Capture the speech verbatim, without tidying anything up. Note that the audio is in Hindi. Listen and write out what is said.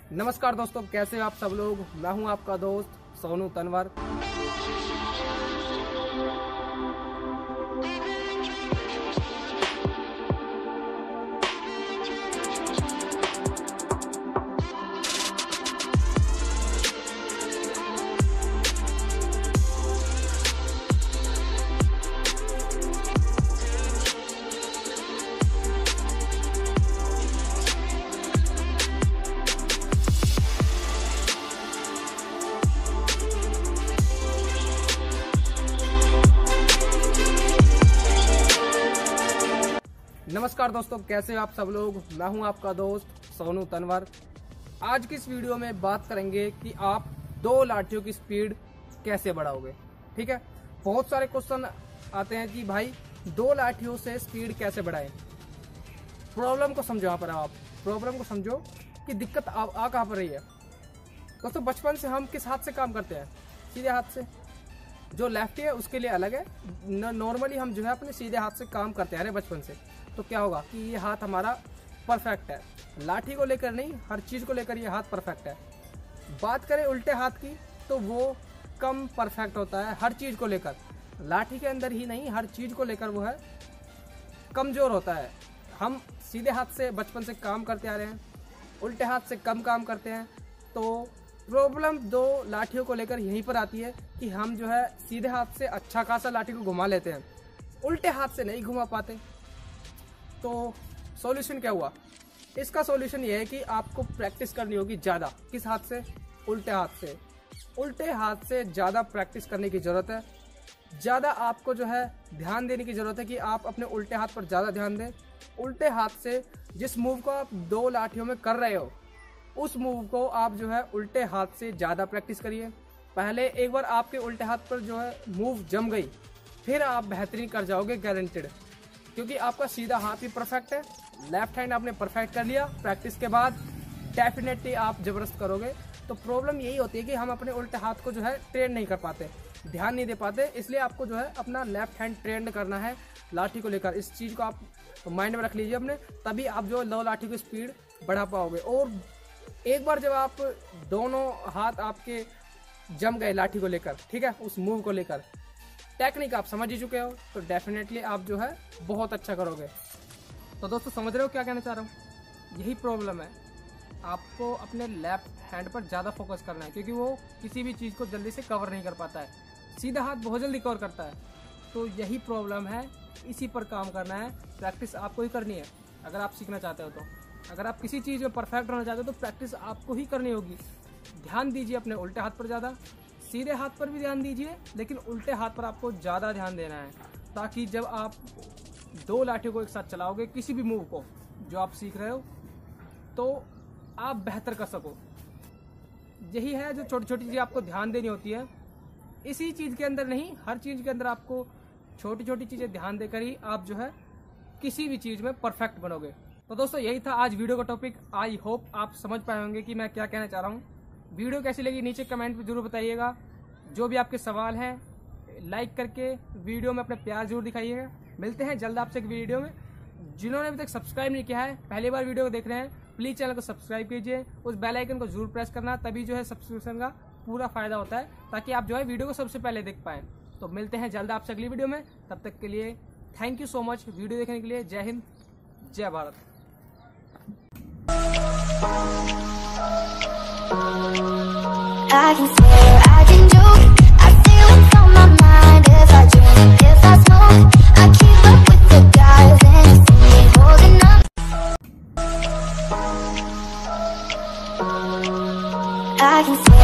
नमस्कार दोस्तों, कैसे आप सब लोग। मैं हूं आपका दोस्त सोनू तनवर। नमस्कार दोस्तों, कैसे आप सब लोग। मैं हूं आपका दोस्त सोनू तनवर। आज की इस वीडियो में बात करेंगे कि आप दो लाठियों की स्पीड कैसे बढ़ाओगे। ठीक है, बहुत सारे क्वेश्चन आते हैं कि भाई दो लाठियों से स्पीड कैसे बढ़ाएं। प्रॉब्लम को समझो। यहाँ पर आप प्रॉब्लम को समझो कि दिक्कत आ, आ कहाँ पर रही है। दोस्तों, बचपन से हम किस हाथ से काम करते हैं? सीधे हाथ से। जो लेफ्टी है उसके लिए अलग है। नॉर्मली हम जो है अपने सीधे हाथ से काम करते हैं बचपन से। तो क्या होगा कि ये हाथ हमारा परफेक्ट है। लाठी को लेकर नहीं, हर चीज़ को लेकर ये हाथ परफेक्ट है। बात करें उल्टे हाथ की तो वो कम परफेक्ट होता है हर चीज़ को लेकर। लाठी के अंदर ही नहीं, हर चीज़ को लेकर वो है कमज़ोर होता है। हम सीधे हाथ से बचपन से काम करते आ रहे हैं, उल्टे हाथ से कम काम करते हैं। तो प्रॉब्लम दो लाठियों को लेकर यहीं पर आती है कि हम जो है सीधे हाथ से अच्छा खासा लाठी को घुमा लेते हैं, उल्टे हाथ से नहीं घुमा पाते। तो सॉल्यूशन क्या हुआ? इसका सॉल्यूशन ये है कि आपको प्रैक्टिस करनी होगी ज़्यादा। किस हाथ से? उल्टे हाथ से। उल्टे हाथ से ज़्यादा प्रैक्टिस करने की ज़रूरत है। ज़्यादा आपको जो है ध्यान देने की ज़रूरत है कि आप अपने उल्टे हाथ पर ज़्यादा ध्यान दें। उल्टे हाथ से जिस मूव को आप दो लाठियों में कर रहे हो, उस मूव को आप जो है उल्टे हाथ से ज़्यादा प्रैक्टिस करिए। पहले एक बार आपके उल्टे हाथ पर जो है मूव जम गई, फिर आप बेहतरीन कर जाओगे, गारंटेड। क्योंकि आपका सीधा हाथ ही परफेक्ट है। लेफ्ट हैंड आपने परफेक्ट कर लिया, प्रैक्टिस के बाद डेफिनेटली आप ज़बरदस्त करोगे। तो प्रॉब्लम यही होती है कि हम अपने उल्टे हाथ को जो है ट्रेन नहीं कर पाते, ध्यान नहीं दे पाते। इसलिए आपको जो है अपना लेफ्ट हैंड ट्रेंड करना है लाठी को लेकर। इस चीज़ को आप माइंड में रख लीजिए अपने, तभी आप जो दो लाठी की स्पीड बढ़ा पाओगे। और एक बार जब आप दोनों हाथ आपके जम गए लाठी को लेकर, ठीक है, उस मूव को लेकर, टेक्निक आप समझ ही चुके हो, तो डेफिनेटली आप जो है बहुत अच्छा करोगे। तो दोस्तों, समझ रहे हो क्या कहना चाह रहा हूँ? यही प्रॉब्लम है। आपको अपने लेफ्ट हैंड पर ज़्यादा फोकस करना है, क्योंकि वो किसी भी चीज़ को जल्दी से कवर नहीं कर पाता है। सीधा हाथ बहुत जल्दी कवर करता है। तो यही प्रॉब्लम है, इसी पर काम करना है। प्रैक्टिस आपको ही करनी है अगर आप सीखना चाहते हो। तो अगर आप किसी चीज़ में परफेक्ट होना चाहते हो तो प्रैक्टिस आपको ही करनी होगी। ध्यान दीजिए अपने उल्टे हाथ पर ज़्यादा, सीधे हाथ पर भी ध्यान दीजिए, लेकिन उल्टे हाथ पर आपको ज़्यादा ध्यान देना है, ताकि जब आप दो लाठियों को एक साथ चलाओगे, किसी भी मूव को जो आप सीख रहे हो, तो आप बेहतर कर सको। यही है जो छोटी छोटी चीज़ें आपको ध्यान देनी होती है। इसी चीज़ के अंदर नहीं, हर चीज़ के अंदर आपको छोटी छोटी चीज़ें ध्यान देकर ही आप जो है किसी भी चीज़ में परफेक्ट बनोगे। तो दोस्तों, यही था आज वीडियो का टॉपिक। आई होप आप समझ पाए होंगे कि मैं क्या कहना चाह रहा हूँ। वीडियो कैसी लगी नीचे कमेंट में जरूर बताइएगा। जो भी आपके सवाल हैं, लाइक करके वीडियो में अपने प्यार जरूर दिखाइएगा। मिलते हैं जल्द आपसे एक वीडियो में। जिन्होंने अभी तक सब्सक्राइब नहीं किया है, पहली बार वीडियो को देख रहे हैं, प्लीज़ चैनल को सब्सक्राइब कीजिए। उस बेल आइकन को जरूर प्रेस करना, तभी जो है सब्सक्रिप्शन का पूरा फायदा होता है, ताकि आप जो है वीडियो को सबसे पहले देख पाएँ। तो मिलते हैं जल्द आपसे अगली वीडियो में। तब तक के लिए thank you so much video देखने के लिए। जय हिंद, जय Bharat. I can swear, I can joke, I say what's on my mind. If I drink, if I smoke, I keep up with the guys and you see me holding up. I can swear